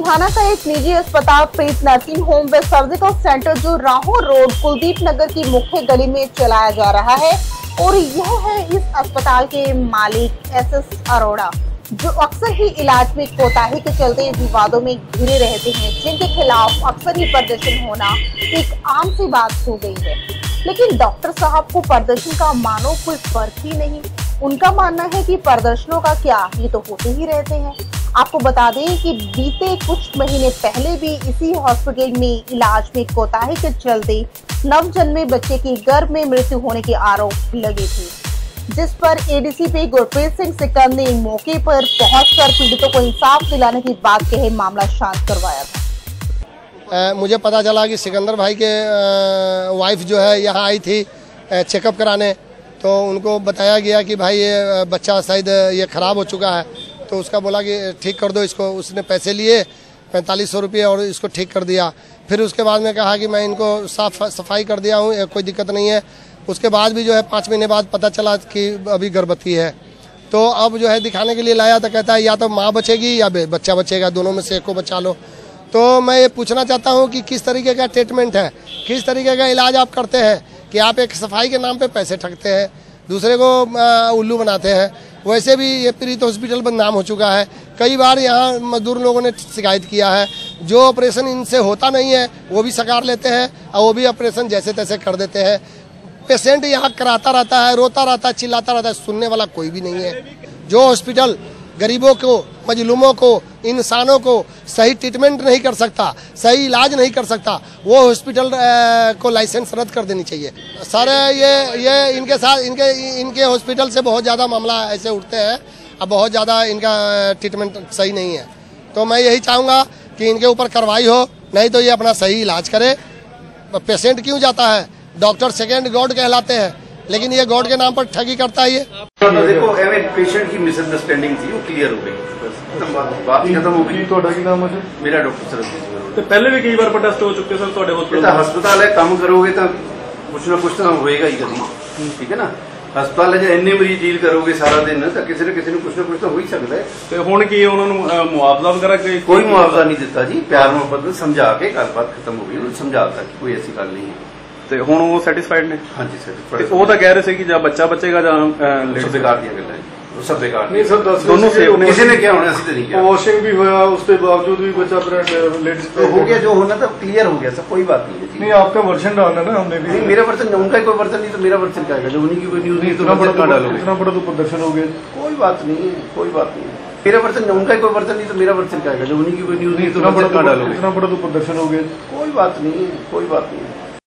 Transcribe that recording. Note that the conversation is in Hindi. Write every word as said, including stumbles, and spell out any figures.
लुधियाना का एक निजी अस्पताल प्रीत नर्सिंग होम व सर्जिकल सेंटर जो राहों रोड कुलदीप नगर की मुख्य गली में चलाया जा रहा है और यह है इस अस्पताल के मालिक एस एस अरोड़ा, जो अक्सर ही इलाज में कोताही के चलते विवादों में घिरे रहते हैं, जिनके खिलाफ अक्सर ही प्रदर्शन होना एक आम सी बात हो गई है। लेकिन डॉक्टर साहब को प्रदर्शन का मानो कोई फर्क ही नहीं। उनका मानना है कि प्रदर्शनों का क्या, ये तो होते ही रहते हैं। आपको बता दें कि बीते कुछ महीने पहले भी इसी हॉस्पिटल में इलाज में कोताही के चलते नवजन्मे बच्चे की गर्भ में मृत्यु होने के आरोप लगे थे, जिस पर एडीसीपी गुरप्रीत सिंह सिक्कर ने मौके पर पहुंचकर पीड़ितों को इंसाफ दिलाने की बात कहे मामला शांत करवाया था। आ, मुझे पता चला कि सिकंदर भाई के आ, वाइफ जो है यहाँ आई थी चेकअप कराने, तो उनको बताया गया कि भाई ये बच्चा शायद ये ख़राब हो चुका है, तो उसका बोला कि ठीक कर दो इसको। उसने पैसे लिए पैंतालीस सौ रुपये और इसको ठीक कर दिया। फिर उसके बाद में कहा कि मैं इनको साफ सफाई कर दिया हूँ, कोई दिक्कत नहीं है। उसके बाद भी जो है पाँच महीने बाद पता चला कि अभी गर्भवती है, तो अब जो है दिखाने के लिए लाया, तो कहता है या तो माँ बचेगी या बच्चा बचेगा, दोनों में से एक को बचा लो। तो मैं ये पूछना चाहता हूँ कि किस तरीके का ट्रीटमेंट है, किस तरीके का इलाज आप करते हैं कि आप एक सफाई के नाम पे पैसे ठगते हैं, दूसरे को उल्लू बनाते हैं। वैसे भी ये प्रीत हॉस्पिटल बदनाम हो चुका है। कई बार यहाँ मजदूर लोगों ने शिकायत किया है, जो ऑपरेशन इनसे होता नहीं है वो भी सकार लेते हैं और वो भी ऑपरेशन जैसे तैसे कर देते हैं। पेशेंट यहाँ कराता रहता है, रोता रहता है, चिल्लाता रहता है, सुनने वाला कोई भी नहीं है। जो हॉस्पिटल गरीबों को, मजलूमों को, इंसानों को सही ट्रीटमेंट नहीं कर सकता, सही इलाज नहीं कर सकता, वो हॉस्पिटल को लाइसेंस रद्द कर देनी चाहिए। सर ये ये इनके साथ इनके इनके हॉस्पिटल से बहुत ज़्यादा मामला ऐसे उठते हैं, अब बहुत ज़्यादा इनका ट्रीटमेंट सही नहीं है। तो मैं यही चाहूँगा कि इनके ऊपर कार्रवाई हो, नहीं तो ये अपना सही इलाज करे। पेशेंट क्यों जाता है, डॉक्टर सेकेंड गॉड कहलाते हैं, लेकिन ये गॉड के नाम पर ठगी करता है। ये देखो पेशेंट की मिसअंडरस्टैंडिंग थी, वो क्लियर हो गई, बात खत्म हो गई। ਤੁਹਾਡਾ ਕੀ ਨਾਮ ਹੈ? मेरा डॉक्टर सरबजीत जी। ਤੇ ਪਹਿਲੇ ਵੀ ਕਈ ਵਾਰ ਪ੍ਰੋਟੈਸਟ ਹੋ ਚੁੱਕੇ ਸਨ ਤੁਹਾਡੇ ਹਸਪਤਾਲ। ਹਸਪਤਾਲ ਹੈ, ਕੰਮ ਕਰੋਗੇ ਤਾਂ ਕੁਛ ਨਾ ਕੁਛ ਤਾਂ ਹੋਏਗਾ ਹੀ ਕਦੀ, ਠੀਕ ਹੈ ਨਾ। ਹਸਪਤਾਲ ਹੈ, ਜੇ ਇੰਨੇ ਮਰੀਜ਼ ਡੀਲ ਕਰੋਗੇ ਸਾਰਾ ਦਿਨ ਤਾਂ ਕਿਸੇ ਨਾ ਕਿਸੇ ਨੂੰ ਕੁਛ ਨਾ ਕੁਛ ਤਾਂ ਹੋ ਹੀ ਸਕਦਾ ਹੈ। ਤੇ ਹੁਣ ਕੀ ਉਹਨਾਂ ਨੂੰ ਮੁਆਵਜ਼ਾ ਵਗੈਰਾ ਕੋਈ ਮੁਆਵਜ਼ਾ ਨਹੀਂ ਦਿੱਤਾ ਜੀ, ਪਿਆਰ ਮੁਹੱਬਤ ਸਮਝਾ ਕੇ ਗੱਲਬਾਤ ਖਤਮ ਹੋ ਗਈ, ਉਹਨੂੰ ਸਮਝਾਤਾ ਕਿ ਕੋਈ ਐਸੀ ਗੱਲ ਨਹੀਂ ਹੈ। ਤੇ ਹੁਣ ਉਹ ਸੈਟੀਸਫਾਈਡ ਨੇ? ਹਾਂਜੀ ਸੈਟੀਸਫਾਈਡ। ਉਹ ਤਾਂ ਕਹਿ ਰਹੇ ਸੀ ਕਿ ਜਾਂ ਬੱਚਾ ਬਚੇਗਾ ਜਾਂ ਸਭ ਬੇਕਾਰ ਦੀਆਂ ਗੱਲਾਂ, ਉਹ ਸਭ ਬੇਕਾਰ ਨਹੀਂ ਸਰ। दोनों से किसी ने क्या होना, नहीं किया। वॉशिंग भी हुआ, उसके बावजूद भी बच्चा लेडीज तो हो गया, जो होना था क्लियर हो गया, सब कोई बात नहीं है। नहीं आपका वर्जन डालना ना हमने भी। नहीं मेरा वर्जन, उनका कोई वर्जन नहीं तो मेरा वर्जन क्या है, जो उन्हीं की कोई न्यूज नहीं तो इतना बड़ा तो प्रदर्शन हो गया। कोई बात नहीं है, कोई बात नहीं है। मेरा वर्जन, उनका कोई वर्जन नहीं तो मेरा वर्जन क्या है, जो उन्हीं की कोई न्यूज नहीं तो इतना बड़ा तो प्रदर्शन हो गया। कोई बात नहीं है, कोई बात नहीं है।